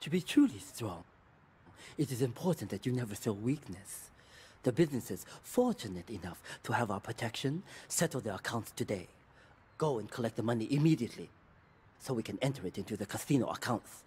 To be truly strong, it is important that you never show weakness. The business is fortunate enough to have our protection. Settle their accounts today. Go and collect the money immediately, so we can enter it into the casino accounts.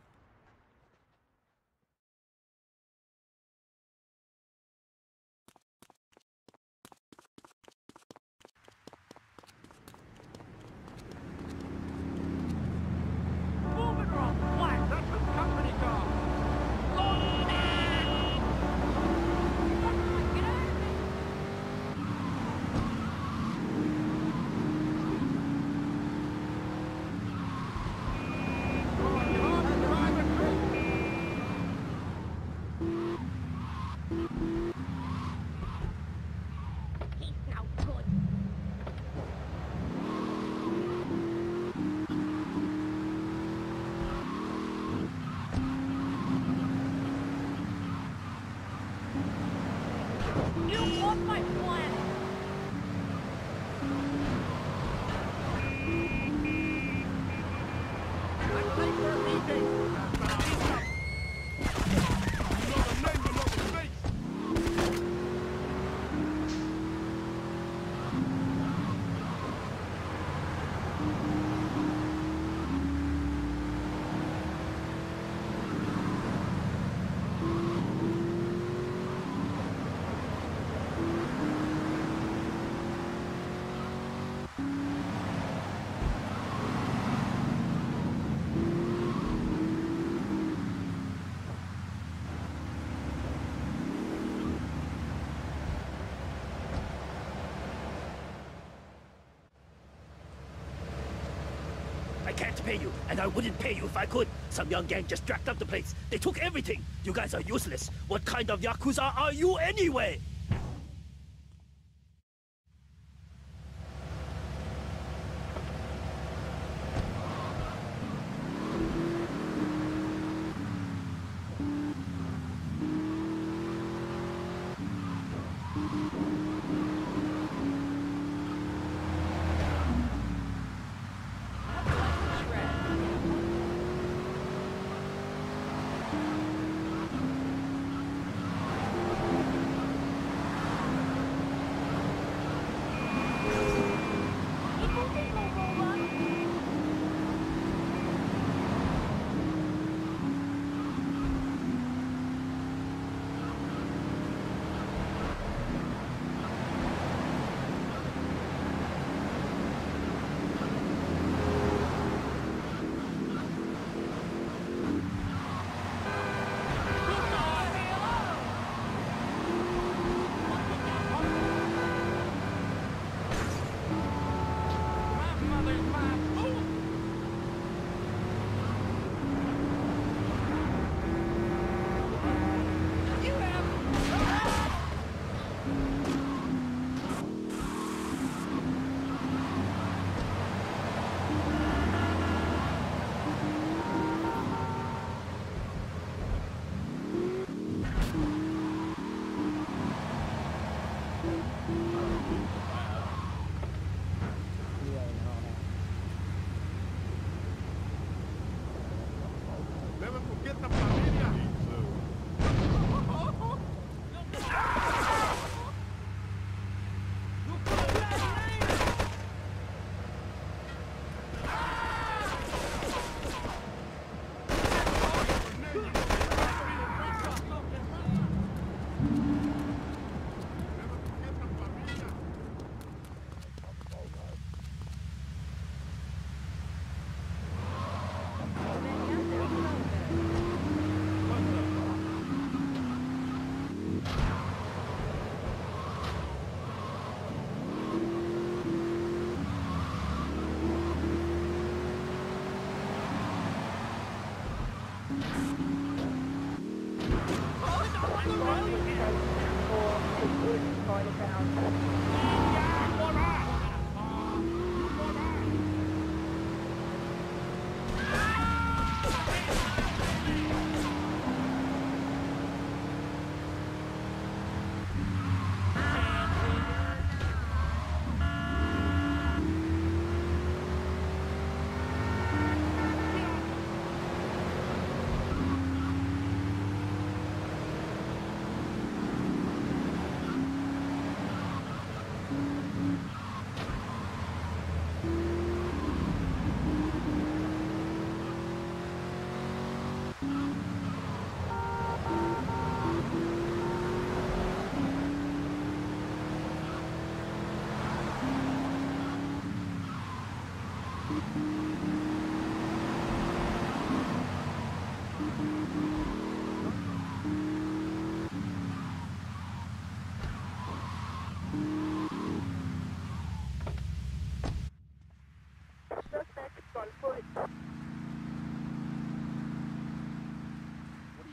I can't pay you, and I wouldn't pay you if I could. Some young gang just jacked up the place. They took everything. You guys are useless. What kind of Yakuza are you anyway?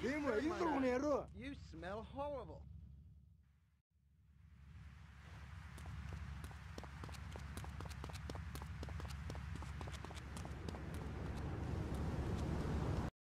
You smell horrible.